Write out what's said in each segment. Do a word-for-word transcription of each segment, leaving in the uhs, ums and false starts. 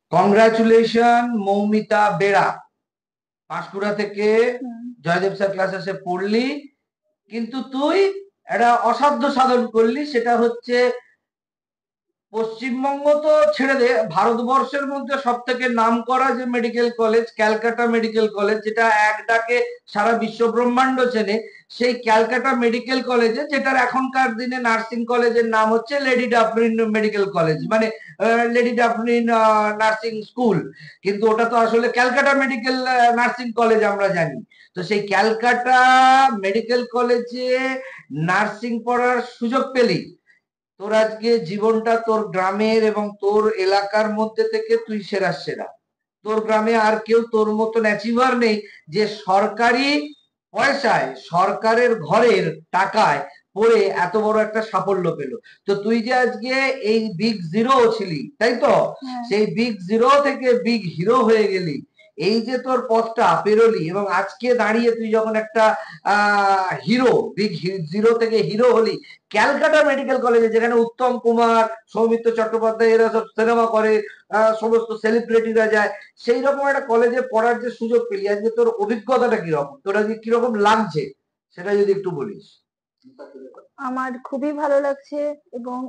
Congratulation Moumita বেড়া, পাঁশকুড়া থেকে Joydeb sir ক্লাসে এসে পড়লি, কিন্তু তুই একটা অসাধ্য সাধন করলি। সেটা হচ্ছে পশ্চিমবঙ্গ তো ছেড়ে দে, ভারতবর্ষের মধ্যে সব থেকে নাম করা যে medical college Calcutta medical college, যেটা এক ডাকে সারা বিশ্ব ব্রহ্মাণ্ড চেনে, সেই ক্যালকাটা মেডিকেল কলেজে, যেটার এখনকার দিনে নার্সিং কলেজের নাম হচ্ছে লেডি ডাফরিন মেডিকেল কলেজ, মানে লেডি ডাফরিন নার্সিং স্কুল, কিন্তু ওটা তো আসলে ক্যালকাটা মেডিকেল নার্সিং কলেজ আমরা জানি। তো সেই ক্যালকাটা মেডিকেল কলেজে নার্সিং পড়ার সুযোগ পেলি, তোর আজকে জীবনটা তোর গ্রামের এবং তোর এলাকার মধ্যে থেকে তুই সেরা সেরা। তোর গ্রামে আর কেউ তোর মতন অ্যাচিভার নেই যে সরকারি পয়সায় সরকারের ঘরের টাকায় পড়ে এত বড় একটা সাফল্য পেল। তো তুই যে আজকে এই বিগ জিরো ছিলি, তাই তো, সেই বিগ জিরো থেকে বিগ হিরো হয়ে গেলি, এই যে তোর পথটা পেরোলি এবং আজকে দাঁড়িয়ে তুই যখন একটা আহ হিরো, বিগ জিরো থেকে হিরো হলি ক্যালকাটা মেডিকেল কলেজে, যেখানে উত্তম কুমার, সৌমিত্র চট্টোপাধ্যায় এরা সব সিনেমা করে, সমস্ত সেলিব্রিটিরা যায়, সেই রকম একটা কলেজে পড়ার যে সুযোগ পেলি, আজকে তোর অভিজ্ঞতাটা কিরকম, তোর আজকে কিরকম লাগছে সেটা যদি একটু বলিস। আমার খুবই ভালো লাগছে এবং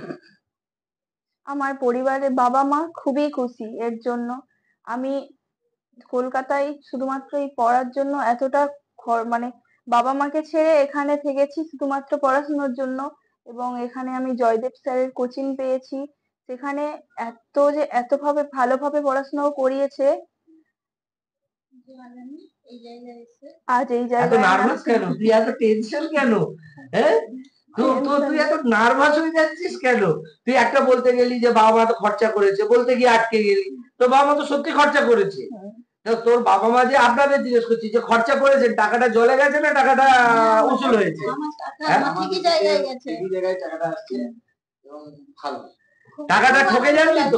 আমার পরিবারের বাবা মা খুবই খুশি এর জন্য। আমি কলকাতায় শুধুমাত্র এই পড়ার জন্য এতটা মানে বাবা মাকে ছেড়ে এখানে থেকেছি শুধুমাত্র পড়াশোনার জন্য, এবং এখানে আমি জয়দেব স্যারের কোচিং পেয়েছি। সেখানে এত যে এতভাবে ভালোভাবে পড়াশোনাও করিয়েছে, আজ এই জায়গায় নার্ভাস কেন তুই, এত টেনশন কেন, হ্যাঁ তুই এত নার্ভাস হয়ে যাচ্ছিস কেন? তুই একটা বলতে গেলি যে বাবা মা তো খরচা করেছে, বলতে গিয়ে আটকে গেলি। তো বাবা মা তো সত্যি খরচা করেছে, তোর বাবা মা যে আপনাদের জিজ্ঞেস করছি যে খরচা করেছেন, টাকাটা জলে গেছে না টাকাটা উসুল হয়েছে? টাকাটা ঠকে যাননি তো?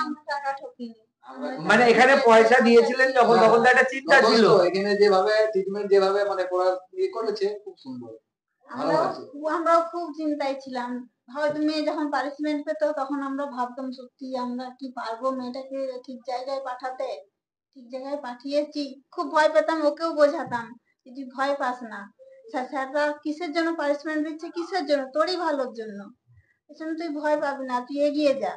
মানে এখানে পয়সা দিয়েছিলেন যখন, তখন তো একটা চিন্তা ছিল। এখানে যেভাবে ট্রিটমেন্ট যেভাবে মানে পড়া ইয়ে করেছে খুব সুন্দর। আমরাও খুব চিন্তায় ছিলাম, হয়তো মেয়ে যখন পানিশমেন্ট পেতো তখন আমরা ভাবতাম সত্যি আমরা কি পারবো মেয়েটাকে ঠিক জায়গায় পাঠাতে। ঠিক জায়গায় পাঠিয়েছি, খুব ভয় পেতাম, ওকেও বোঝাতাম যে তুই ভয় পাস না, স্যাররা কিসের জন্য পানিশমেন্ট দিচ্ছে, কিসের জন্য, তোরই ভালোর জন্য, এজন্য তুই ভয় পাবি না, তুই এগিয়ে যা।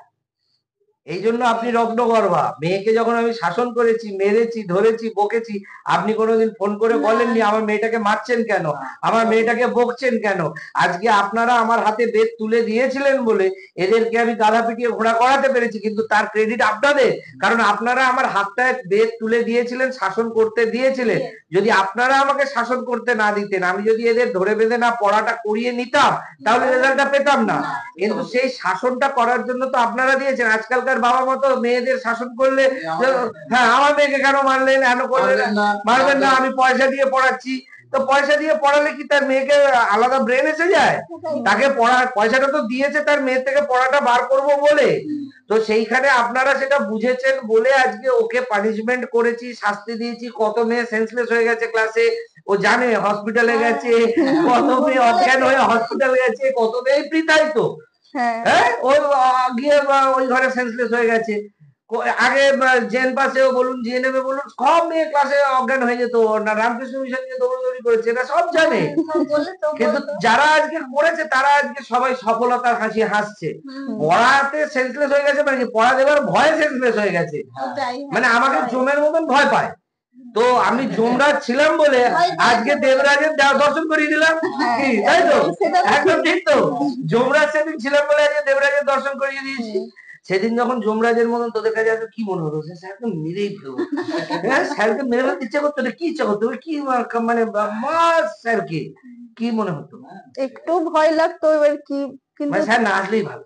এই জন্য আপনি রত্নগর্ভা। মেয়েকে যখন আমি শাসন করেছি, মেরেছি, ধরেছি, বকেছি, আপনি কোনোদিন ফোন করে বলেননি আমার মেয়েটাকে মারছেন কেন, আমার মেয়েটাকে বকছেন কেন। আজকে আপনারা আমার হাতে বেদ তুলে দিয়েছিলেন বলে এদেরকে আমি গাধা পিটিয়ে ঘোড়া করাতে পেরেছি, কিন্তু তার ক্রেডিট আপনাদের, কারণ আপনারা আমার হাতটায় বেদ তুলে দিয়েছিলেন, শাসন করতে দিয়েছিলেন। যদি আপনারা আমাকে শাসন করতে না দিতেন, আমি যদি এদের ধরে বেঁধে না পড়াটা করিয়ে নিতাম, তাহলে রেজাল্টটা পেতাম না। কিন্তু সেই শাসনটা করার জন্য তো আপনারা দিয়েছেন। আজকালকার বাবা মা তো মেয়েদের শাসন করলে, হ্যাঁ আমার মেয়েকে কেন মারলেন, কেন করলেন, মারবেন না, আমি পয়সা দিয়ে পড়াচ্ছি। তো পয়সা দিয়ে পড়ালে কি তার মেয়েকে আলাদা ব্রেন এসে যায়? তাকে পড়া, পয়সাটা তো দিয়েছে তার মেয়ের থেকে পড়াটা বার করব বলে। তো সেইখানে আপনারা সেটা বুঝেছেন বলে আজকে ওকে পানিশমেন্ট করেছি, শাস্তি দিয়েছি। কত মেয়ে সেন্সলেস হয়ে গেছে ক্লাসে, ও জানে, হসপিটালে গেছে, কত মেয়ে অজ্ঞান হয়ে হসপিটাল গেছে, কত মেয়ে প্রীতাই তো, হ্যাঁ ওই গিয়ে ওই ঘরে সেন্সলেস হয়ে গেছে। আগে জেন পাশেও বলুন, জিএনএম এ বলুন, সব মেয়ে ক্লাসে অজ্ঞান হয়ে যেত, না রামকৃষ্ণ মিশন নিয়ে দৌড়দৌড়ি করেছে, এটা সব জানে। কিন্তু যারা আজকে করেছে তারা আজকে সবাই সফলতার হাসি হাসছে। পড়াতে সেন্সলেস হয়ে গেছে, মানে পড়া দেবার ভয়ে সেন্সলেস হয়ে গেছে, মানে আমাকে জমের মতন ভয় পায়। তো আমি যমরাজ ছিলাম বলে আজকে দেবরাজের দর্শন করিয়ে দিলাম, তাই তো? একদম ঠিক তো, যমরাজ সেদিন ছিলাম বলে আজকে দেবরাজের দর্শন করিয়ে দিয়েছি। সেদিন যখন যমরাজের মতন তোদের কাছে আসবে, কি মনে হতো? স্যারকে মেরেই ফেলবো, হ্যাঁ স্যারকে মেরে ফেলতে ইচ্ছা করতো, কি ইচ্ছা করতো, কি মানে স্যারকে কি মনে হতো? একটু ভয় লাগতো, এবার কি, কিন্তু স্যার না আসলেই ভালো।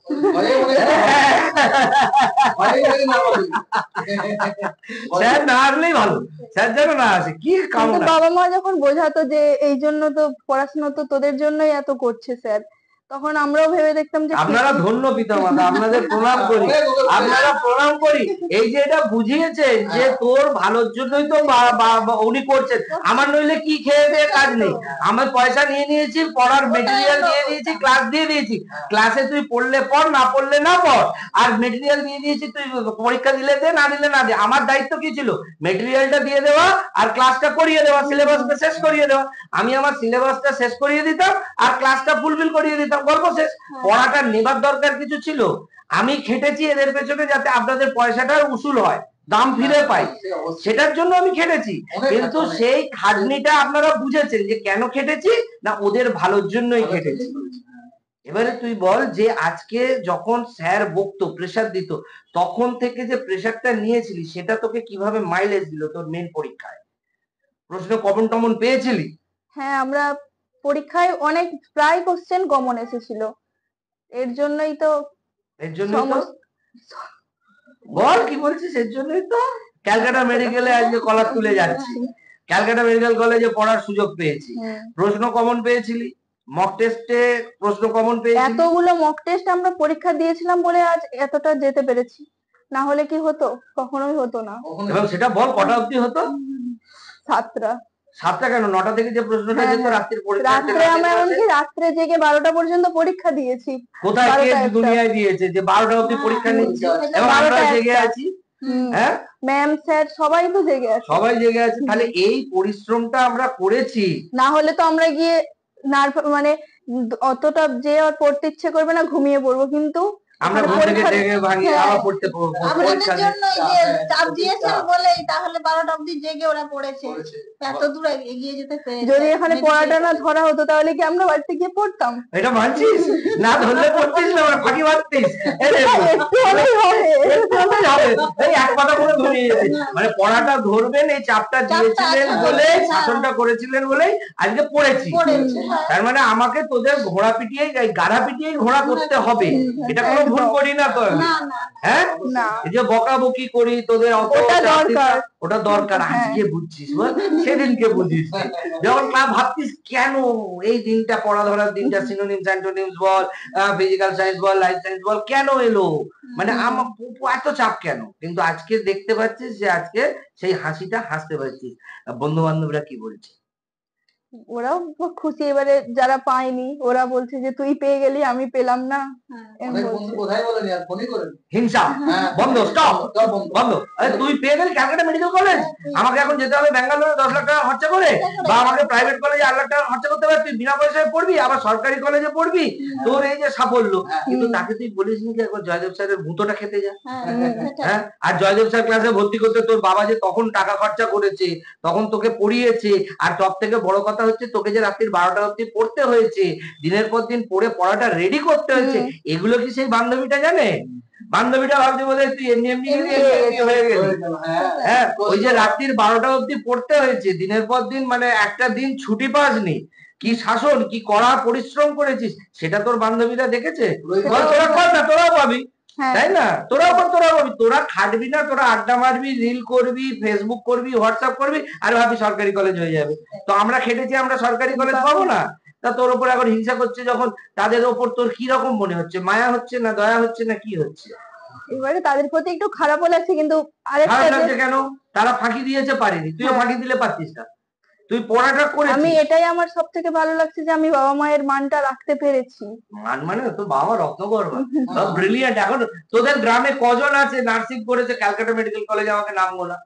স্যার না আসলেই ভালো, স্যার যেন না আসে, কি কামনা। বাবা মা যখন বোঝাতো যে এই জন্য তো পড়াশোনা তো তোদের জন্যই এত করছে স্যার, তখন আমরাও ভেবে দেখতাম যে আপনারা ধন্য পিতামাতা, আপনাদের প্রণাম করি, আপনারা প্রণাম করি। এই যে এটা বুঝিয়েছেন যে তোর ভালোর জন্যই তো বা- বা- বা উনি করছেন, আমার নইলে কি খেয়ে দিয়ে কাজ নেই, আমার পয়সা নিয়ে নিয়েছি, পড়ার মেটেরিয়াল দিয়ে দিয়েছি, ক্লাস দিয়ে দিয়েছি, ক্লাসে তুই পড়লে পড়, না পড়লে না পড়, আর মেটেরিয়াল দিয়ে দিয়েছি, তুই পরীক্ষা দিলে দে, না দিলে না দে। আমার দায়িত্ব কি ছিল? মেটেরিয়ালটা দিয়ে দেওয়া আর ক্লাসটা করিয়ে দেওয়া, সিলেবাসটা শেষ করিয়ে দেওয়া। আমি আমার সিলেবাসটা শেষ করিয়ে দিতাম আর ক্লাসটা ফুলফিল করিয়ে দিতাম, গল্প শেষ। পড়াটা নেবার দরকার কিছু ছিল? আমি খেটেছি এদের পেছনে যাতে আপনাদের পয়সাটার উসুল হয়, দাম ফিরে পাই, সেটার জন্য আমি খেটেছি। কিন্তু সেই খাটনিটা আপনারা বুঝেছেন যে কেন খেটেছি, না ওদের ভালোর জন্যই খেটেছি। এবারে তুই বল যে আজকে যখন স্যার বকতো, প্রেসার দিত, তখন থেকে যে প্রেসারটা নিয়েছিলি সেটা তোকে কিভাবে মাইলেজ দিল তোর মেন পরীক্ষায়? প্রশ্ন কমন টমন পেয়েছিলি? হ্যাঁ, আমরা পরীক্ষায় অনেক প্রায় কোশ্চেন কমন এসেছিল, এর জন্যই তো এর জন্যই তো সমস্ত বল কি বলছিস, এর জন্যই তো ক্যালকাটা মেডিকেলে আজকে কলার তুলে যাচ্ছি, ক্যালকাটা মেডিকেল কলেজে পড়ার সুযোগ পেয়েছি। হুম। প্রশ্ন কমন পেয়েছিলি, মক টেস্টে প্রশ্ন কমন পেয়েছিলি, এতগুলো মক টেস্ট আমরা পরীক্ষা দিয়েছিলাম বলে আজ এতটা যেতে পেরেছি, না হলে কি হতো? কখনোই হতো না। এবং সেটা বল কটা অবধি হতো? সাতটা। সাতটা কেন, নটা থেকে যে প্রশ্নটা হ্যাঁ, যেত হ্যাঁ। রাত্রির পরীক্ষা, রাত্রে আমরা এমনকি রাত্রে জেগে বারোটা পর্যন্ত পরীক্ষা দিয়েছি। কোথায় কে বারোটা একটা। দুনিয়ায় দিয়েছে যে বারোটা অবধি পরীক্ষা নিচ্ছি এবং আমরা বারোটা জেগে একটা। আছি? হুম। হ্যাঁ, ম্যাম স্যার সবাই তো জেগে আছে, সবাই জেগে আছে। তাহলে এই পরিশ্রমটা আমরা করেছি, না হলে তো আমরা গিয়ে নার্ভ মানে অতটা যে আর পড়তে ইচ্ছে করবে না, ঘুমিয়ে পড়বো। কিন্তু আমরা ওখানে ঘুম থেকে পরীক্ষা- জেগে ভাঙি হ্যাঁ। আবার পড়তে প- প- আপনাদের পরীক্ষা দিই। জন্য এই যে চাপ দিয়েছেন বলেই তাহলে বারোটা অবধি জেগে ওরা পড়েছে, করেছে। এত দূর এগিয়ে যেতে পেরেছে। যদি এখানে পড়াটা না ধরা হতো তাহলে কি আমরা বাড়িতে গিয়ে পড়তাম? এটা মানছিস? না ধরলে পড়তিস না, আমরা ফাঁকি মারতিস। এই রে, একটু হলেই হবে। একটু হলেই হবে। এই এক কথা করে ধরিয়ে যেতে। মানে পড়াটা ধরবেন, এই চাপটা দিয়েছিলেন আছে, বলে, হ্যাঁ। শাসনটা করেছিলেন বলেই আজকে পড়েছি। পড়েছে, হ্যাঁ। তার মানে আমাকে তোদের ঘোড়া পিটিয়ে, এই গাধা পিটিয়ে ঘোড়া করতে হবে, এটা কোনো ভুল করি না তো আমি। না না হ্যাঁ, না, এই যে বকাবকি করি তোদের অত ওটা চাপ দরকার। দিতে- ওটা দরকার। হ্যাঁ। আজকে বুঝছিস বল, সেদিনকে বুঝিস যখন ক্লাস ভাবতিস কেন এই দিনটা, পড়া ধরার দিনটা, সিনোনিমস অ্যান্টোনিমস বল, ফিজিক্যাল সায়েন্স বল, লাইফ সায়েন্স বল, কেন এলো? মানে আমার এত চাপ কেন? কিন্তু আজকে দেখতে পাচ্ছিস যে আজকে সেই হাসিটা হাসতে পারছিস। বন্ধু বান্ধবরা কি বলছে? ওরাও খুশি। এবারে যারা পায়নি ওরা বলছে যে তুই পেয়ে গেলি, আমি পেলাম না, হ্যাঁ। এম অনেক বলছে। বন্ধু কোথায় বলেনি আর ফোনই করেন। হিংসা হ্যাঁ। বন্ধ, স্টপ সব বন্ধ। বন্ধ। আরে তুই পেয়ে গেলি ক্যালকাটা মেডিকেল কলেজ, আমাকে এখন যেতে হবে ব্যাঙ্গালোরে দশ লাখ টাকা খরচা করে, বা আমাকে প্রাইভেট কলেজে আট লাখ টাকা খরচা করতে হবে, তুই বিনা পয়সায় পড়বি, আবার সরকারি কলেজে পড়বি, তোর এই যে সাফল্য। কিন্তু তাকে তুই বলিস নি যে একবার জয়দেব স্যারের ভূতটা খেতে যা। হ্যাঁ, সেটাই। হ্যাঁ, আর জয়দেব স্যার ক্লাসে ভর্তি করতে তোর বাবা যে তখন টাকা খরচা করেছে, তখন তোকে পড়িয়েছে, আর সব থেকে বড় কথা হচ্ছে তোকে যে রাত্রির বারোটা অব্দি পড়তে হয়েছে, দিনের পর দিন পড়ে পড়াটা রেডি করতে হয়েছে, এগুলো কি সেই বান্ধবীটা জানে? বান্ধবীটা ভাবছে বোধ হয় তুই এমনি এমনি গেলি, এমনি এমনি হয়ে গেলি। হ্যাঁ। হ্যাঁ, ওই যে রাত্রির বারোটা অব্দি পড়তে হয়েছে, দিনের পর দিন, মানে একটা দিন ছুটি পাসনি, কি শাসন, কি কড়া পরিশ্রম করেছিস, সেটা তোর বান্ধবীরা দেখেছে? বল, তোরা কর না, তোরাও পাবি, হ্যাঁ, তাই না? তোরাও কর, তোরাও পাবি। তোরা খাটবি না, তোরা আড্ডা মারবি, রিল করবি, ফেসবুক করবি, হোয়াটসঅ্যাপ করবি, আর ভাবি সরকারি কলেজ হয়ে যাবে। তো আমরা খেটেছি, আমরা সরকারি কলেজ পাবো না? তা তোর উপর এখন হিংসা করছে যখন, তাদের ওপর তোর কি রকম মনে হচ্ছে? মায়া হচ্ছে না দয়া হচ্ছে না কি হচ্ছে? এবারে তাদের প্রতি একটু খারাপও লাগছে, কিন্তু আরেকটা খারাপ যে লাগছে কেন? তারা ফাঁকি দিয়েছে, পারিনি, তুইও হ্যাঁ। ফাঁকি দিলে পারতিস না, তুই পড়াটা আমি করেছিস। এটাই আমার সব থেকে ভালো লাগছে যে আমি বাবা মায়ের মানটা রাখতে পেরেছি। মান মানে তোর বাবা রত্নগর্ভা, ব্রিলিয়ান্ট। এখন তোদের গ্রামে কজন আছে নার্সিং করেছে ক্যালকাটা মেডিকেল কলেজে? আমাকে নাম গোনা।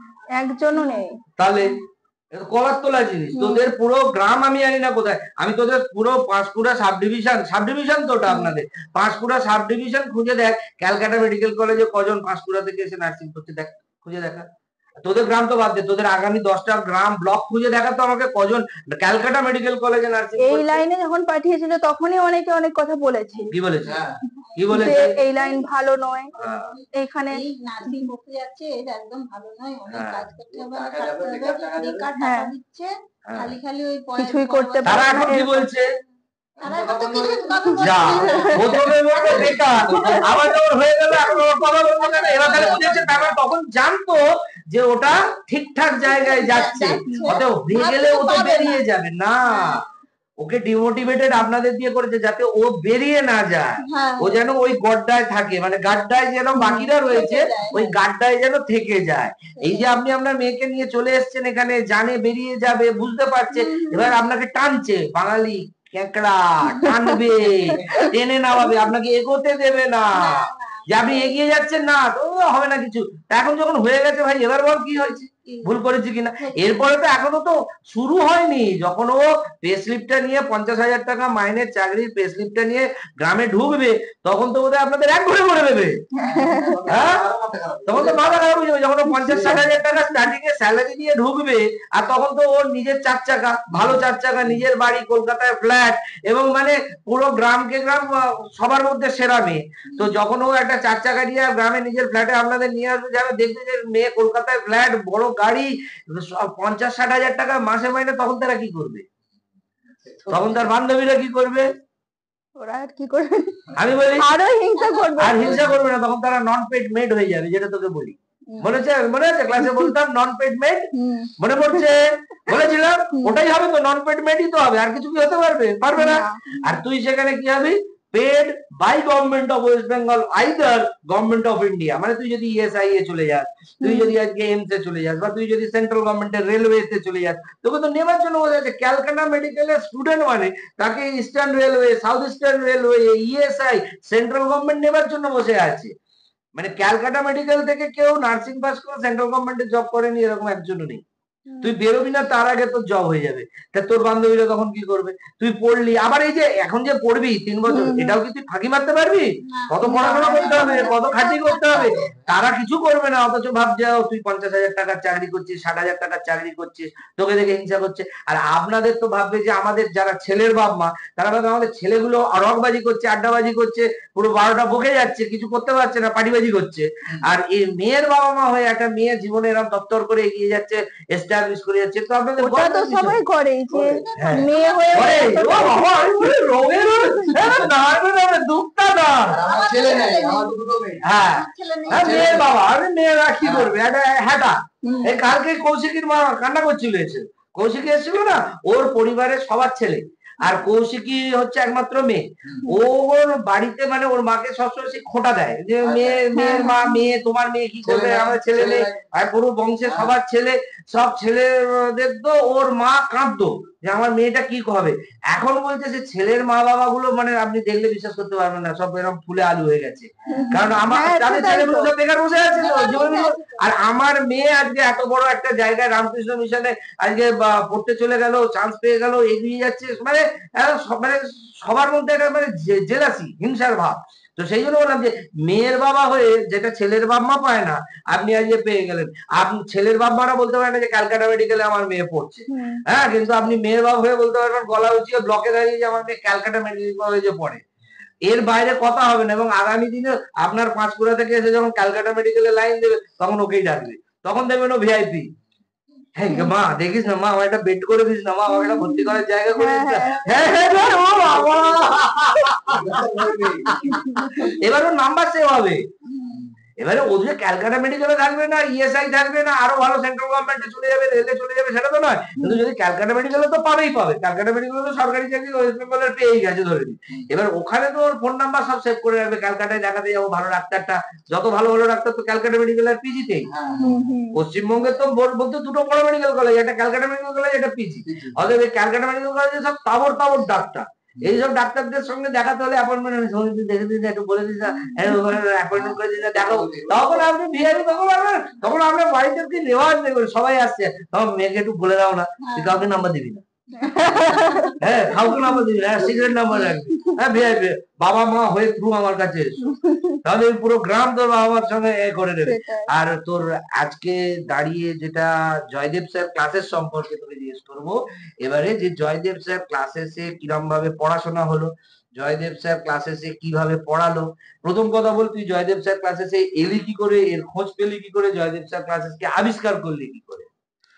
একজনও নেই। তাহলে এটা কলার তোলা জিনিস। তোদের পুরো গ্রাম আমি জানি না কোথায়, আমি তোদের পুরো Panskura subdivision, subdivision তো ওটা আপনাদের, পাঁশকুড়া সাব ডিভিশন খুঁজে দেখ ক্যালকাটা মেডিকেল কলেজে কজন পাঁশকুড়া থেকে এসে নার্সিং করছে, দেখ, খুঁজে দেখা। তোদের গ্রাম তো বাদ দে, তোদের আগামী দশটা গ্রাম ব্লক খুঁজে দেখা তো আমাকে কজন ক্যালকাটা মেডিকেল কলেজে নার্সিং এই করছে। লাইনে যখন পাঠিয়েছিল তখনই অনেকে অনেক কথা বলেছে কি বলেছে? হ্যাঁ। কি যে বলেছে? এই লাইন ভালো নয়, হ্যাঁ। এখানে এই নার্সিং করতে যাচ্ছে, এটা একদম ভালো নয়, অনেক হ্যাঁ। কাজ করতে হবে, টাকা খাটতে যাবে, হবে, বেকার টাকা যাবে। বেকার হ্যাঁ। টাকা দিচ্ছে, হ্যাঁ। খালি খালি ওই পড়া- কিছুই করতে পড়া- তারা পারে এখন কি বলছে? তারা এখন তো কিছু কথা যা, বলছে না। প্রথমে বলবে বেকার, আবার যখন হয়ে গেল এখন ওর কথা বলবো কেন? এরা তাহলে বুঝেছে, তারা তখন জানতো যে ওটা ঠিকঠাক জায়গায় যাচ্ছে, যাচ্ছে। অতএব হয়ে গেলে ও তো পাবে না। বেরিয়ে যাবে না। ওকে ডিমোটিভেটেড আপনাদের দিয়ে করেছে যাতে ও বেরিয়ে না যায়, হ্যাঁ ও যেন ওই গড্ডায় থাকে, মানে গাড্ডায় যেন বাকিরা রয়েছে থেকে যায়, ওই হ্যাঁ। গাড্ডায় যেন থেকে যায়। এই যে আপনি আপনার মেয়েকে নিয়ে চলে এসেছেন এখানে, জানে বেরিয়ে যাবে, বুঝতে পারছে, হুম, হুম। এবার আপনাকে টানছে, বাঙালি কেকড়া টানবে, টেনে নামাবে, আপনাকে এগোতে দেবে না, না, না। যে আপনি এগিয়ে যাচ্ছেন না তো হবে না কিছু। তা এখন যখন হয়ে গেছে ভাই, এবার বল কি হয়েছে, ভুল করেছি কিনা। এরপরে তো এখনো তো শুরু হয়নি, যখন ও পে স্লিপটা নিয়ে পঞ্চাশ হাজার টাকা মাইনের চাকরির পে স্লিপটা নিয়ে গ্রামে ঢুকবে, তখন তো বোধহয় আপনাদের এক ঘুরে করে দেবে, হ্যাঁ? আরো মাথা খারাপ। তখন তো মাথা খারাপ হয়ে যাবে, যখন ও পঞ্চাশ ষাট হাজার টাকা স্টার্টিং এ স্যালারি দিয়ে ঢুকবে, আর তখন তো ওর নিজের চার চাকা, ভালো চার চাকা, নিজের বাড়ি, কলকাতায় ফ্ল্যাট, এবং মানে পুরো গ্রামকে গ্রাম আহ, সবার মধ্যে সেরা মেয়ে। তো যখন ও একটা চার চাকা নিয়ে গ্রামে নিজের ফ্ল্যাটে আপনাদের নিয়ে আসবে, যাবে দেখবে যে মেয়ে কলকাতায় ফ্ল্যাট, বড় গাড়ি, সব পঞ্চাশ ষাট হাজার টাকা মাসে মাইনে, তখন তারা কি করবে? তখন তার বান্ধবীরা কি করবে? ওরা আর কি করবে, আমি বলি আরো হিংসা করবে। আর হিংসা করবে না, তখন তারা নন পেড মেড হয়ে যাবে, যেটা তোকে বলি। হুম। মনে হচ্ছে মনে আছে ক্লাসে বলতাম নন পেড মেড, হুম, মনে পড়ছে? বলেছিলাম হুম। ওটাই হবে, তো নন পেড মেডই তো হবে, আর কিছু কি হতে পারবে? পারবে না। না। আর তুই সেখানে কি হবি? Paid by government of West Bengal, either government of India. মানে তুই যদি ইএসআই এ চলে যাস, তুই হুম। যদি আজকে এমস এ চলে যাস, বা তুই যদি সেন্ট্রাল গভর্নমেন্টের রেলওয়েতে চলে যাস, তোকে তো নেবার জন্য বলে যাচ্ছে। ক্যালকাটা মেডিকেলের স্টুডেন্ট মানে তাকে eastern railway, south eastern railway, ESI, central government নেবার জন্য বসে আছে। মানে ক্যালকাটা মেডিকেল থেকে কেউ নার্সিং পাস করে সেন্ট্রাল গভর্নমেন্টে জব করেনি এরকম একজনও নেই। তুই বেরোবি না তার আগে তোর জব হয়ে যাবে। তা তোর বান্ধবীরা তখন কি করবে? তুই পড়লি, আবার এই যে এখন যে পড়বি তিন বছর, হুম, হুম। এটাও কি তুই ফাঁকি মারতে পারবি? না। কত পড়াশোনা করতে হবে, কত খাটি করতে হবে, তারা কিছু করবে না, অথচ ভাবছে ও তুই পঞ্চাশ হাজার টাকার চাকরি করছিস, ষাট হাজার টাকার চাকরি করছিস, তোকে দেখে হিংসা করছে। আর আপনাদের তো ভাববে যে আমাদের যারা ছেলের বাপ মা, তারা ভাববে আমাদের ছেলেগুলো রকবাজি করছে, আড্ডাবাজি করছে, পুরো বারোটা বকে যাচ্ছে, কিছু করতে পারছে না, পাটিবাজি করছে। আর এই মেয়ের বাবা মা হয়ে একটা মেয়ের জীবনে এরকম দপ্তর করে এগিয়ে যাচ্ছে, এস্টাবলিশ করে যাচ্ছে, তো আপনাদের ওটা তো গর্বের বিষয়। সবাই করে, যে হ্যাঁ। মেয়ে হয়ে ওরে, এতটা- ও বাবা, আমি বলি রোগের এ না, না, না, না, দুঃখটা না। আর আমার ছেলে নেই, আমার তো দুটো মেয়ে। হ্যাঁ, আমার ছেলে নেই। হ্যাঁ, মেয়ের বাবা, আমি মেয়েরা কি হ্যাঁ। করবে, একটা হ্যাটা। হুম। এই কালকে কৌশিকীর মা কান্না করছিল এসে, কৌশিকী এসেছিল না, ওর পরিবারের সবার ছেলে, আর কৌশিকী হচ্ছে একমাত্র মেয়ে। ও ওর বাড়িতে মানে ওর মাকে সবসময় সে খোঁটা দেয় যে মেয়ে, মেয়ের মা, মেয়ে, তোমার মেয়ে কি করবে, ছেলে নাই, আমার ছেলে ছেলে নেই। নাই। আর পুরো বংশের সবার ছেলে, সব ছেলেদের তো ওর মা কাঁদতো যে আমার মেয়েটা কি হবে। এখন বলছে যে ছেলের মা বাবা গুলো মানে আপনি দেখলে বিশ্বাস করতে পারবেন না, সব এরকম ফুলে আলু হয়ে গেছে। কারণ আমার হ্যাঁ, তাদের সেটাই ছেলেগুলো তো। সব বেকার বসে আছে তো, বেকার জীবনে বসে আছে। আর আমার মেয়ে আজকে এত বড় একটা জায়গায় রামকৃষ্ণ মিশনে আজকে বা- পড়তে চলে গেল, চান্স পেয়ে গেল, এগিয়ে যাচ্ছে, মানে আহ, সব- মানে সবার মধ্যে একটা মানে জেলাসি, হিংসার ভাব। তো সেই জন্য বললাম যে মেয়ের বাবা হয়ে যেটা ছেলের বাপ মা পায় না, আপনি আজকে পেয়ে গেলেন। আপনি ছেলের বাপ মারা বলতে পারেন না যে ক্যালকাটা মেডিকেলে আমার মেয়ে পড়ছে, হুম। হ্যাঁ, কিন্তু আপনি মেয়ের বাপ হয়ে বলতে পারবেন গলা উঁচিয়ে ব্লকে দাঁড়িয়ে যে আমার মেয়ে ক্যালকাটা মেডিকেল কলেজে পড়ে। এর বাইরে কথা হবে না, এবং আগামী দিনে আপনার পাঁচকুড়া থেকে এসে যখন ক্যালকাটা মেডিকেলে লাইন দেবে, তখন ওকেই ডাকবে, তখন দেখবেন ও ভিআইপি। হ্যাঁ মা, দেখিস না মা, আমার একটা বেড করে দিস না মা, আমার একটা ভর্তি করার জায়গা করে দিস না। হ্যাঁ হ্যাঁ হ্যাঁ, ও বাবা। এবার ওর নাম্বার সেভ হবে। এবারে ও যে ক্যালকাটা মেডিকেলে থাকবে না, ইএসআই থাকবে না, আরো ভালো সেন্ট্রাল গভর্নমেন্টে চলে যাবে, রেলে চলে যাবে, সেটা তো নয়। কিন্তু যদি ক্যালকাটা মেডিকেলে তো পাবেই পাবে, ক্যালকাটা মেডিকেলে তো সরকারি চাকরি ওয়েস্ট বেঙ্গলের পেয়েই গেছে ধরে নি। এবার ওখানে তো ওর ফোন নাম্বার সব সেভ করে রাখবে, ক্যালকাটায় দেখাতে যাবো ভালো ডাক্তারটা, যত ভালো ভালো ডাক্তার তো ক্যালকাটা মেডিকেলের পিজিতেই। হ্যাঁ, হুম, হুম। পশ্চিমবঙ্গে তো বল- বলতে দুটো বড় মেডিকেল কলেজ, একটা ক্যালকাটা মেডিকেল কলেজ, একটা পিজি। অতএব এই ক্যালকাটা মেডিকেল কলেজে সব তাবড় তাবড় ডাক্তার। এইসব ডাক্তারদের সঙ্গে দেখাতে হলে অ্যাপয়েন্টমেন্ট দেখে দিন, একটু বলে দিন, অ্যাপয়েন্টমেন্ট করে দিন, দেখো, তখন আপনি ভিআইপি, তখন আপনার তখন আপনার বাড়িতে কি রেওয়াজ দেখবেন, সবাই আসছে, তখন মেয়েকে একটু বলে দাও না, তুই কাউকে নাম্বার দিবি না, হ্যাঁ, কাউকে নাম্বার দিবি না, সিক্রেট নাম্বার রাখবি, হ্যাঁ ভিআইপি, বাবা মা হয়ে থ্রু আমার কাছে এসো, তাহলে এই পুরো গ্রাম তোর বাবা মার সঙ্গে এ করে দেবে। সেটাই। আর তোর আজকে দাঁড়িয়ে যেটা জয়দেব স্যার ক্লাসের সম্পর্কে তোকে জিজ্ঞেস করবো এবারে, যে জয়দেব স্যার ক্লাসেসে কিরম ভাবে পড়াশোনা হলো, জয়দেব স্যার ক্লাসেসে কিভাবে পড়ালো। প্রথম কথা বল, তুই জয়দেব স্যার ক্লাসেসে এলি কি করে, এর খোঁজ পেলি কি করে, জয়দেব স্যার ক্লাসেসকে আবিষ্কার করলি কি করে?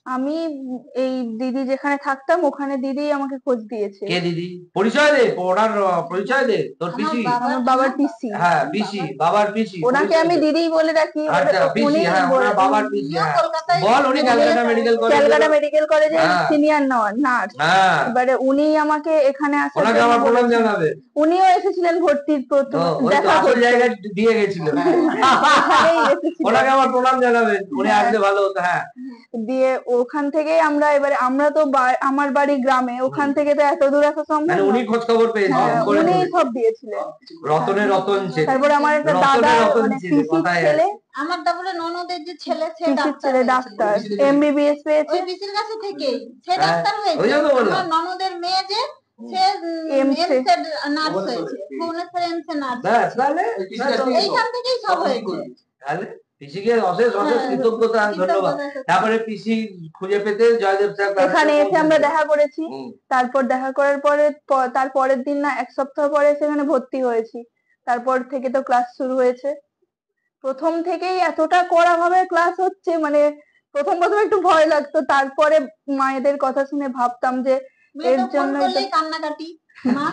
আমি উম এই দিদি যেখানে থাকতাম ওখানে দিদি আমাকে খোঁজ দিয়েছে। কে দিদি? পরিচয় দে, ওনার আহ, পরিচয় দে, তোর আমার পিসি। বাবা আমার বাবার পিসি। হ্যাঁ পিসি, বাবার পিসি, ওনাকে পরিচয় আমি দে। দিদিই বলে রাখি। এবারে আচ্ছা ও- পিসি, উনি হ্যাঁ ওনার বলে- বাবার পিসি, উনিও হ্যাঁ। কলকাতায় বল উনি উনি ক্যালকাটা মেডিকেল কলেজে। ক্যালকাটা মেডিকেল কলেজের হ্যাঁ। Senior nurse. হ্যাঁ, এবারে উনি আমাকে এখানে আসার ওনাকে জন্য আমার প্রণাম বলেছেন। জানাবে। উনিও এসেছিলেন ভর্তির প্রথম ও, ওই তো দেখা আসল করতে। জায়গায় দিয়ে গেছিল। ওখানেই এসেছিলেন। ওনাকে আমার প্রণাম জানাবেন, উনি হ্যাঁ। আসলে ভালো হতো। হ্যাঁ দিয়ে ওখান থেকেই আমরা এবারে আমরা তো বা- আমার বাড়ি গ্রামে, ওখান থেকে তো এত দূর আসা সম্ভব মানে না। উনি খোঁজ খবর পেয়েছেন, হ্যাঁ, করে উনি করে। সব দিয়েছিলেন। রতনে রতন ছেলে, তারপরে আমার একটা রতনে দাদা রতন মানে ছেলে, পিসির কথায় ছেলে, আমার তারপরে ননদের যে ছেলে সে পিসির ডাক্তার ছেলে হয়েছে। ডাক্তার পিসির ছেলে। এমবিবিএস পেয়েছে। ওই পিসির কাছে থেকেই সে হ্যাঁ, ডাক্তার হয়েছে। ওই জন্য বললাম। আমার ননদের মেয়ে যে সে এমস এ। এমস এর নার্স ভুবনেশ্বরে। হয়েছে, ভুবনেশ্বর এমস এর নার্স। ব্যাস তাহলে ওই পিসির কাছ থেকেই সব। এইখান থেকেই সব সব হয়েছে। করবি। তাহলে পিসিকে অশেষ অশেষ হ্যাঁ, কৃতজ্ঞতা আর ধন্যবাদ। কৃতজ্ঞতা। তারপরে পিসি খুঁজে পেতে জয়দেব স্যার এখানে এসে আমরা দেখা করেছি। হুম। তারপর দেখা করার পরে প- তার পরের দিন না এক সপ্তাহ পরে সেখানে ভর্তি হয়েছি। তারপর থেকে তো ক্লাস শুরু হয়েছে। প্রথম থেকেই এতটা কড়া ভাবে ক্লাস হচ্ছে, মানে প্রথম প্রথম একটু ভয় লাগতো, তারপরে মায়েদের কথা শুনে ভাবতাম যে মেয়ে এর তো ফোন জন্যই তো- করলেই কান্নাকাটি। মা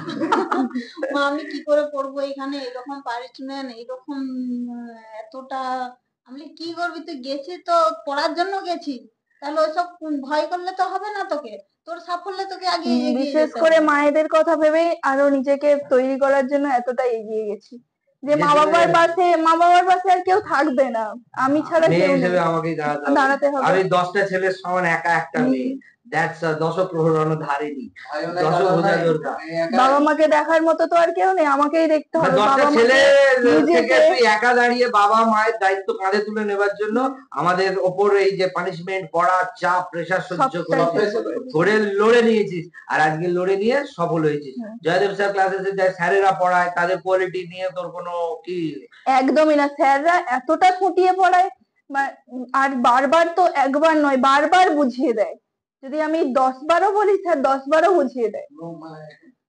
মা আমি কি করে পড়বো এখানে, এরকম পানিশমেন্ট, এরকম আহ, এতটা। আমি বলি, কি করবি তুই গেছিস তো পড়ার জন্য গেছিস, তাহলে ওইসব ভয় করলে তো হবে না, তোকে তোর সাফল্যে তোকে আগে উম, এগিয়ে বিশেষ যেতে করে হবে। মায়েদের কথা ভেবেই আরো নিজেকে তৈরি করার জন্য এতটা এগিয়ে গেছি যে মা যেখানে- বাবার পাশে মা বাবার পাশে আর কেউ থাকবে না, আমি ছাড়া মেয়ে কেউ নেই। হিসেবে আমাকেই দাঁড়াতে হবে। দাঁড়াতে হবে। আমি দশটা ছেলের সমান একা একটা হুম। মেয়ে। দ্যাটস দশ প্রহরণ ধারিনি। ভাইও নাই, দশ দাদাও বোঝা নাই, দরকার। আমি একাই। বাবা মাকে দেখার মতো তো আর কেউ নেই, আমাকেই দেখতে হবে। দশটা বাবা ছেলে মাকে থেকে নিজেকে তুই একা দাঁড়িয়ে বাবা মায়ের দায়িত্ব কাঁধে তুলে নেবার জন্য আমাদের ওপর এই যে পানিশমেন্ট, পড়া, চাপ, প্রেশার সহ্য করে সবটাই সবটাই সহ্য করে লড়ে নিয়েছিস, আর আজকে লড়ে নিয়ে সফল হয়েছিস। হুম। জয়দেব স্যার ক্লাসে যায়, স্যারেরা পড়ায়, তাদের কোয়ালিটি নিয়ে তোর কোনো কি? একদমই না, স্যাররা এতটা খুঁটিয়ে পড়ায়, মা- আর বারবার তো একবার নয় বারবার বুঝিয়ে দেয়। যদি আমি দশ বারও বলি স্যার দশ বারও বুঝিয়ে দেয়। মানে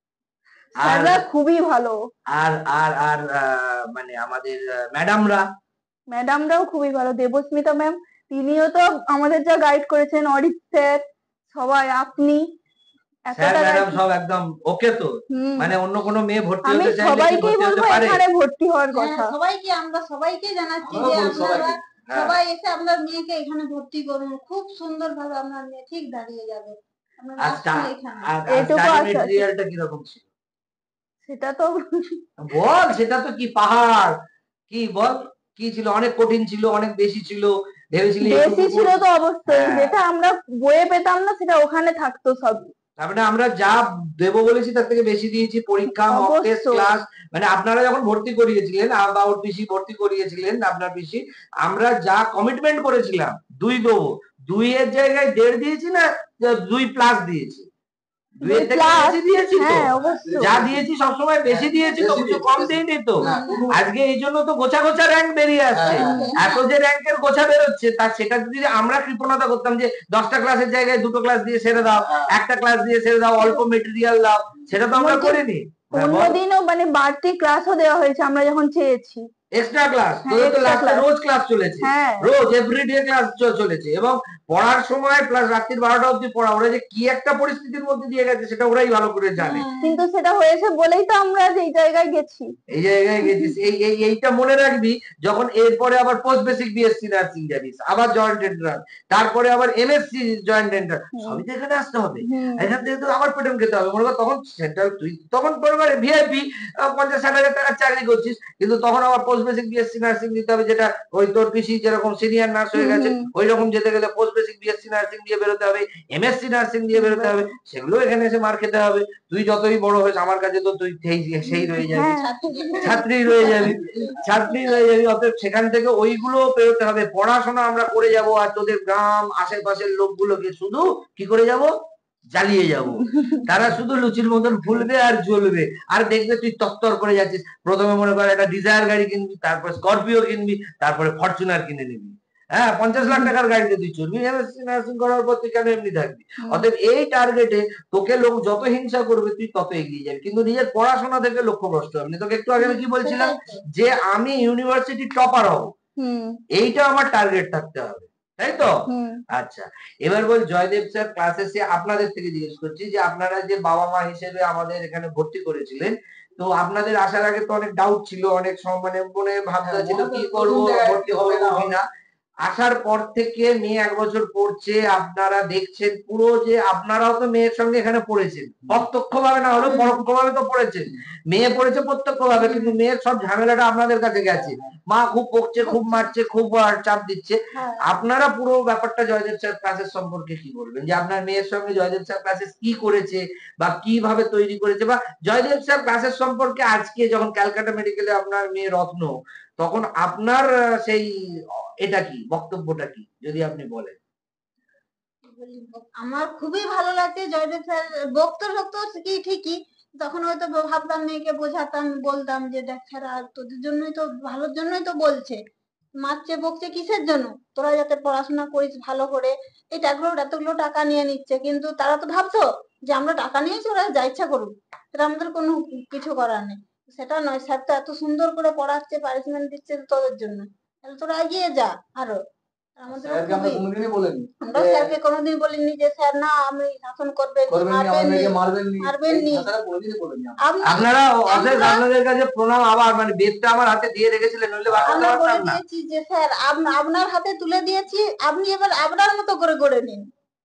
আর স্যাররা খুবই ভালো। আর আর আর আহ, মানে আমাদের ম্যাডামরা ম্যাডামরাও খুবই ভালো। দেবস্মিতা ম্যাম, তিনিও তো আমাদের যা গাইড করেছেন, অরিত স্যার, সবাই, আপনি স্যার এতটা ম্যাডাম guide- সব একদম ওকে তো। হুম, মানে অন্য কোনো মেয়ে ভর্তি আমি হতে চাইলে কি সবাইকেই ভর্তি হতে বলবো পারে? এখানে ভর্তি হওয়ার হ্যাঁ, কথা। সবাইকে আমরা সবাইকে জানাচ্ছি আমরাও যে বলি আপনারা সবাইকে। হ্যাঁ। সবাই এসে আপনার মেয়েকে এখানে ভর্তি করুন, খুব সুন্দর ভাবে আপনার মেয়ে ঠিক দাঁড়িয়ে যাবে। আপনারা আর আসুন স্টা- এখানে। আর এইটুকু স্টাডি আশা আছে। মেটেরিয়ালটা কিরকম ছিল? সেটা তো বল, সেটা তো কি পাহাড়, কি বল, কি ছিল? অনেক কঠিন ছিল, অনেক বেশি ছিল, ভেবেছিলি বেশি এইটুকু ছিল তো অবশ্যই, হ্যাঁ। যেটা আমরা বইয়ে পেতাম না সেটা ওখানে থাকতো সব। তার মানে আমরা যা দেবো বলেছি তার থেকে বেশি দিয়েছি। পরীক্ষা, মক টেস্ট, অবশ্যই। ক্লাস, মানে আপনারা যখন ভর্তি করিয়েছিলেন আ- বা ওর পিসি ভর্তি করিয়েছিলেন, আপনার পিসি, আমরা যা কমিটমেন্ট করেছিলাম দুই দেবো, দুই এর জায়গায় দেড় দিয়েছি না যে দুই প্লাস দিয়েছি? দুইয়ের থেকে Plus, বেশি দিয়েছি তো। হ্যাঁ অবশ্যই। যা দিয়েছি সবসময় বেশি দিয়েছি তো, বেশি কিছু দিয়েছি, কম বেশি। দিইনি তো। না, কোনো- আজকে এই জন্য তো গোছা গোছা র্যাঙ্ক বেরিয়ে আসছে। হ্যাঁ, এত যে র্যাঙ্কের গোছা বেরোচ্ছে, তার সেটা যদি আমরা কৃপণতা করতাম যে দশটা ক্লাসের জায়গায় দুটো ক্লাস দিয়ে সেরে দাও, একটা ক্লাস দিয়ে সেরে দাও, অল্প মেটেরিয়াল দাও, সেটা তো আমরা বলছি, করিনি। অন্যদিনও মানে বাড়তি ক্লাসও দেওয়া হয়েছে আমরা যখন চেয়েছি। এক্সট্রা ক্লাস হ্যাঁ, তোদের তো extra লাস্টে class। রোজ ক্লাস চলেছে, হ্যাঁ। রোজ এভরিডে ক্লাস চলেছে, এবং পড়ার সময় প্লাস রাত্রির বারোটা অবধি পড়া। ওরা যে কি একটা পরিস্থিতির মধ্যে দিয়ে গেছে সেটা ওরাই ভালো করে জানে। কিন্তু সেটা হয়েছে বলেই তো আমরা এই জায়গায় গেছি। এই জায়গায় গেছিস, এই এই এইটা মনে রাখবি। যখন এরপরে আবার পোস্ট বেসিক বিএসসি নার্সিং যাবিস, আবার জয়েন্ট এন্ট্রান্স, তারপরে আবার এমএসসি জয়েন্ট এন্ট্রান্স, হুম। সবই তো এখানে আসতে হবে। হুম। এখান থেকে তো আবার পেটেন্ট খেতে হবে। মনে কর তখন সেন্ট্রাল, তুই তখন পরিবারে ভিআইপি পঞ্চাশ ষাট হাজার টাকার চাকরি করছিস, কিন্তু তখন আবার পোস্ট বেসিক বিএসসি নার্সিং দিতে হবে, যেটা ওই তোর পিসি যেরকম সিনিয়র নার্স হয়ে গেছে হুম, হুম। ওই রকম যেতে গেলে পোস্ট বেসিক বিএসসি নার্সিং দিয়ে বেরোতে হবে, এমএসসি নার্সিং দিয়ে বেরোতে হবে। সেগুলো এখানে এসে মার খেতে হবে। তুই যতই বড় হয়েছ আমার কাছে তো তুই সেই সেই রয়ে যাবি, হ্যাঁ। ছাত্রী রয়ে যাবি, ছাত্রী রয়ে যাবি। অতএব সেখান থেকে ওইগুলো পেরোতে হবে। পড়াশোনা আমরা করে যাব, আর তোদের গ্রাম আশেপাশের লোকগুলোকে শুধু কি করে যাব? জ্বালিয়ে যাব। তারা শুধু লুচির মতন ফুলবে আর জ্বলবে, আর দেখবে তুই তত্তর করে যাচ্ছিস। প্রথমে মনে কর একটা ডিজায়ার গাড়ি কিনবি, তারপর স্করপিও কিনবি, তারপরে ফরচুনার কিনে নিবি। হ্যাঁ, পঞ্চাশ লাখ টাকার গাড়িতে তুই চলবি। এমএসসি নার্সিং করার পর তুই কেন এমনি থাকবি? অতএব এই টার্গেটে তোকে লোক যত হিংসা করবে তুই তত এগিয়ে যাবি, কিন্তু নিজের পড়াশোনা থেকে লক্ষ্য ভ্রষ্ট হবে না। তোকে একটু আগে আমি কি বলছিলাম সেটাই তো। যে আমি ইউনিভার্সিটি টপার হব, হুম। এইটা আমার টার্গেট থাকতে হবে। তাই তো? হুম আচ্ছা, এবার বল জয়দেব স্যার ক্লাসে সে আপনাদের থেকে জিজ্ঞেস করছি যে আপনারা যে বাবা মা হিসেবে আমাদের এখানে ভর্তি করেছিলেন, তো আপনাদের আসার আগে তো অনেক ডাউট ছিল, অনেক সম মানে মনে ভাবনা হ্যাঁ, ছিল মনে তো কি প্রথম করব, জায়গায় ভর্তি হবে হবো না হবে। কিনা। আসার পর থেকে মেয়ে এক বছর পড়ছে, আপনারা দেখছেন পুরো যে আপনারাও তো মেয়ের সঙ্গে এখানে পড়েছেন, প্রত্যক্ষভাবে না হলেও পরোক্ষভাবে তো পড়েছেন। মেয়ে পড়েছে প্রত্যক্ষভাবে, কিন্তু মেয়ের সব ঝামেলাটা আপনাদের কাছে গেছে। মা খুব বকছে, খুব মারছে, খুব আর চাপ দিচ্ছে। হ্যাঁ আপনারা পুরো ব্যাপারটা জয়দেব স্যার ক্লাসের সম্পর্কে কি বলবেন, যে আপনার মেয়ের সঙ্গে জয়দেব স্যার ক্লাসেস কি করেছে বা কিভাবে তৈরি করেছে, বা জয়দেব স্যার ক্লাসের সম্পর্কে আজকে যখন ক্যালকাটা মেডিকেলে আপনার মেয়ে রত্ন, তখন আপনার আহ, সেই অ- এটা কি বক্তব্যটা কি যদি আপনি বলেন। আমার খুবই ভালো লাগছে জয়দেব স্যার বকতো ঠকতো কি ঠিকই, তখন হয়তো ভাবতাম মেয়েকে বোঝাতাম, বলতাম যে দেখ স্যার আর তোদের জন্যই তো ভালোর জন্যই তো বলছে, মারছে বকছে কিসের জন্য, তোরা যাতে পড়াশোনা করিস ভালো করে, এই টাকাগুলো এতগুলো টাকা নিয়ে নিচ্ছে, কিন্তু তারা তো ভাবতো যে আমরা টাকা নিয়েছি ওরা যা ইচ্ছা করুক, সেটা আমাদের কোনো কিছু করার নেই। সেটা নয়, স্যার তো এত সুন্দর করে পড়াচ্ছে, পানিশমেন্ট দিচ্ছে তোদের জন্য, তাহলে তোরা এগিয়ে যা আরো। আমাদের স্যারকে আমরা খুবই, কোনোদিনই বলিনি আমরা যে স্যারকে কোনোদিন বলিনি যে স্যার না আমি শাসন করবেন করবেন নি, আমার মারবেন মেয়েকে নি, মারবেন নি, মারবেন এই নি। কথাটা কোনোদিনই বলিনি আমরা। আমরা আপনারা অশেষ আমরা- আপনাদের কাছে প্রণাম, আবার মানে বেদটা আমার হাতে দিয়ে রেখেছিলেন, নইলে বার করতে আমরা বলে পারতাম না। দিয়েছি যে স্যার আপ- আপনার হাতে তুলে দিয়েছি, আপনি এবার আপনার মতো করে গড়ে নিন।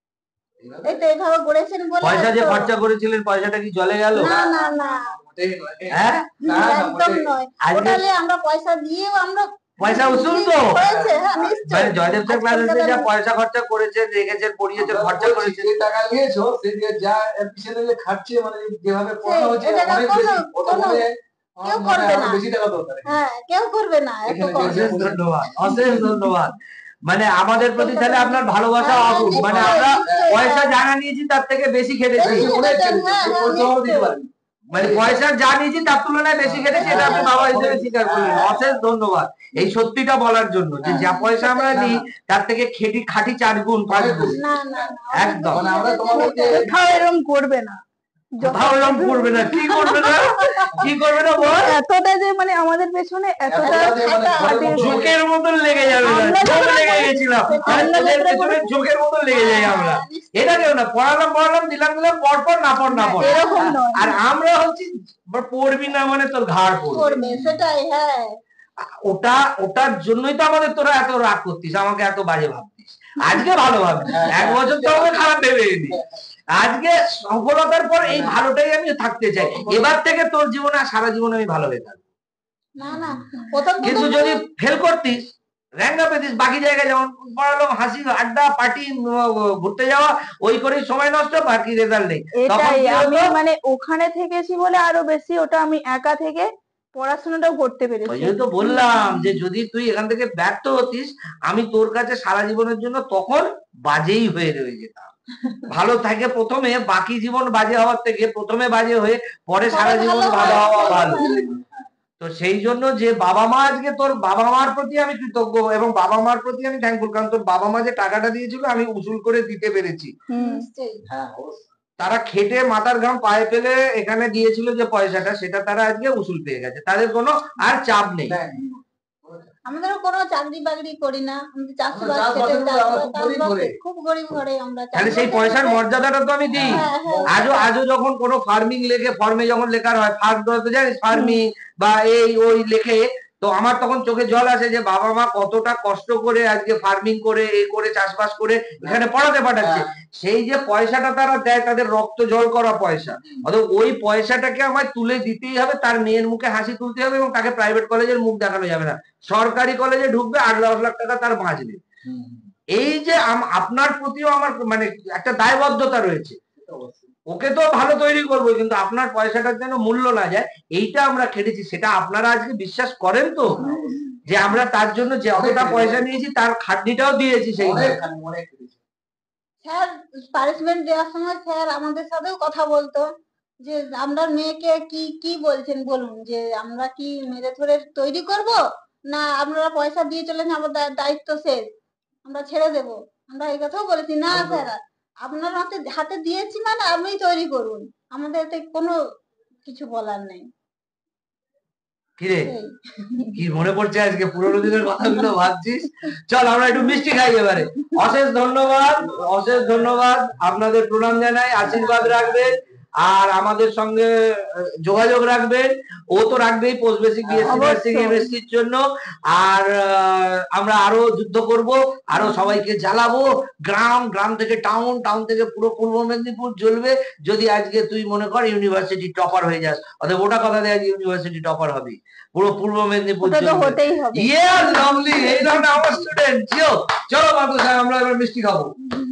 এইভাবে এই তো এইভাবে গড়েছেন বলে পয়সা যে তো- খরচা করেছিলেন, পয়সাটা কি জলে গেল? না না না মোটেই নয়। হ্যাঁ, না, না, একদম মোটেই। নয়, আজকে ওটালে আমরা পয়সা দিয়েও আমরা পয়সা উসুল তো হয়েছে, হ্যাঁ নিশ্চয়ই। মানে জয়দেব স্যার ক্লাসে আজকালকার যা দিনে- পয়সা খরচা করেছেন, রেখেছেন, পড়িয়েছেন, আমরা খরচা বলছি, করেছেন, যে টাকা নিয়েছো সে দিয়ে যা পিছনে যে খাটছে মানে যেভাবে পড়ানো হচ্ছে এই টাকা অনেক কোনো- বেশি, ওটা কোনো- মনে কেউ আমার মনে করবে হয় আরো না। বেশি টাকা দরকার। হ্যাঁ কেউ করবে না এত এখানে কম। যে- অশেষ ধন্যবাদ, অশেষ ধন্যবাদ। মানে আমাদের প্রতি তাহলে আপনার ভালোবাসা হ্যাঁ, অটুট, নিশ্চয়ই, মানে আমরা নিশ্চয়ই, পয়সা হ্যাঁ। জানা নিয়েছি তার থেকে বেশি খেটেছি, বেশি অনেক খেটেছেন, খেটেছে, হ্যাঁ, সে হ্যাঁ, পরিশ্রমও দিতে নিশ্চয়ই। পারেনি। মানে পয়সা যা নিয়েছি তার তুলনায় বেশি খেটেছি, এটা আপনি বাবা হিসেবে স্বীকার করলেন, অশেষ ধন্যবাদ এই সত্যিটা বলার জন্য, যে যা পয়সা আমরা নিই তার থেকে খেটি খাটি চার গুণ পাঁচ গুণ। না না না, একদম। মানে আমরা তোমাদের যে- কোথাও এরকম করবে না, কোথাও এরকম করবে না, কি করবে না, কি করবে না বল। এতটা যে মানে আমাদের পেছনে এতটা এতটা যে মানে খাটা ঘরের মধ্যে- ঝোঁকের মতন লেগে যাবে না, আমরা ঝোঁক যখন লেগে গেছিলাম, মানে আমরা তোদের যখন পেছনে ঝোঁকের মতন লেগে যাই আমরা। এটা কেউ না, পড়ালাম পড়ালাম দিলাম দিলাম, পর পর না পড় না পড়। এরকম নয়। আর আমরা হচ্ছি পড়বি না মানে তোর ঘাড় পড়বে। করবে সেটাই, হ্যাঁ ওটা ওটার জন্যই তো আমাদের তোরা এত রাগ করতিস, আমাকে এত বাজে ভাবতিস। আজকে ভালো ভাবছিস, এক বছর তো আমাকে খারাপ ভেবে এলি। আজকে সফলতার পর এই ভালোটাই আমি থাকতে চাই, এবার থেকে তোর জীবনে আর সারা জীবন আমি ভালো হয়ে থাকবো। না না প্রথম কিন্তু প্রথম যদি ফেল করতিস, র্যাঙ্ক পেতিস, বাকি জায়গায় যেমন পড়ালাম, হাসি আড্ডা পার্টি ঘুরতে যাওয়া, ওই করেই সময় নষ্ট, বাকি রেজাল্ট নেই, তখন এটাই কি আমি হতো? মানে ওখানে থেকেছি বলে আরো বেশি ওটা আমি একা থেকে পড়াশোনাটাও করতে ওই পেরেছি। জন্য তো বললাম যে যদি তুই এখান থেকে ব্যর্থ হতিস, আমি তোর কাছে সারা জীবনের জন্য তখন বাজেই হয়ে রয়ে যেতাম। ভালো থাকে প্রথমে, বাকি জীবন বাজে হওয়ার থেকে প্রথমে বাজে হয়ে পরে সারা পরে জীবন ভালো ভালো হয়, হওয়া ভালো ভালো। হয়। তো সেই জন্য যে বাবা মা, আজকে তোর বাবা মার প্রতি আমি কৃতজ্ঞ এবং বাবা মার প্রতি আমি থ্যাঙ্কফুল, কারণ তোর বাবা মা যে টাকাটা দিয়েছিল আমি উসুল করে দিতে পেরেছি। হুম নিশ্চয়ই। হ্যাঁ, অবশ্যই। তারা খেটে মাথার ঘাম পায়ে ফেলে এখানে দিয়েছিল যে পয়সাটা, সেটা তারা আজকে উসুল পেয়ে গেছে, তাদের কোনো আর চাপ নেই। দেখ, আমাদেরও কোনো চাকরি বাকরি করি না, আমরা চাষবাস আমরা খেটে চাষবাসের উপর আমরা খুব গরিব চাষবাস ঘরে। খুব গরিব ঘরে আমরা তাহলে সেই চাষবাসের পয়সার মধ্যে- মর্যাদাটা তো আমি দিই। হ্যাঁ, হ্যাঁ, আজও আজও যখন কোনো ফার্মিং লেখে, ফর্মে যখন লেখার হয় ফার্ম, তো জানিস ফার্মিং বা এই ওই লেখে, তো আমার তখন চোখে জল আসে যে বাবা মা কতটা কষ্ট করে আজকে ফার্মিং করে এই করে চাষবাস করে এখানে পড়াতে পাঠাচ্ছে, সেই যে পয়সাটা তারা দেয় তাদের রক্ত জল করা পয়সা, অথবা ওই পয়সাটাকে আমায় তুলে দিতেই হবে, তার মেয়ের মুখে হাসি তুলতে হবে এবং তাকে প্রাইভেট কলেজের মুখ দেখানো যাবে না, সরকারি কলেজে ঢুকবে আট দশ লাখ টাকা তার বাঁচবে। হুম, এই যে আম- আপনার প্রতিও আমার মানে একটা দায়বদ্ধতা রয়েছে, সেটা অবশ্যই। ওকে তো ভালো তৈরি করবো, কিন্তু আপনার পয়সাটার যেন মূল্য না যায়, এইটা আমরা খেটেছি, সেটা আপনারা আজকে বিশ্বাস করেন তো, যে আমরা তার জন্য যে অতটা পয়সা নিয়েছি তার খাটনিটাও দিয়েছি সেই অনেক খানি, অনেক খেটেছি। স্যার পানিশমেন্ট দেওয়ার সময় স্যার আমাদের সাথেও কথা বলতো যে আমরা মেয়েকে কি কি বলছেন বলুন, যে আমরা কি মেরে ধরে তৈরি করব, না আপনারা পয়সা দিয়ে চলেন আমার দা- দায়িত্ব শেষ, আমরা ছেড়ে দেব। আমরা এই কথাও বলেছি না স্যার, আপনার হাতে হাতে দিয়েছি মানে আপনি তৈরি করুন, আমাদের এতে কোনো কিছু বলার নেই। কিরে সেই। কি মনে পড়ছে আজকে পুরোনো দিনের কথাগুলো ভাবছিস? চল আমরা একটু মিষ্টি খাই এবারে। অশেষ ধন্যবাদ, অশেষ ধন্যবাদ, আপনাদের প্রণাম জানাই, আশীর্বাদ রাখবেন আর আমাদের সঙ্গে আহ, যোগাযোগ রাখবেন। ও তো রাখবেই পোস্ট বেসিক বিএসসি নার্সিং অবশ্যই। এমএসসির জন্য। আর আহ, আমরা আরো যুদ্ধ করব, আরো সবাইকে জ্বালাবো, গ্রাম গ্রাম থেকে টাউন, টাউন থেকে পুরো পূর্ব মেদিনীপুর জ্বলবে যদি আজকে তুই মনে কর ইউনিভার্সিটি টপার হয়ে যাস। অতএব ওটা কথা দেয় ইউনিভার্সিটি টপার হবি, পুরো পূর্ব মেদিনীপুর ওটা তো জ্বলবে। হতেই হবে। ইয়ে লাভলি, এই ধরনের আমার স্টুডেন্ট। চলো মাত্র সাহেব আমরা এবার মিষ্টি খাবো।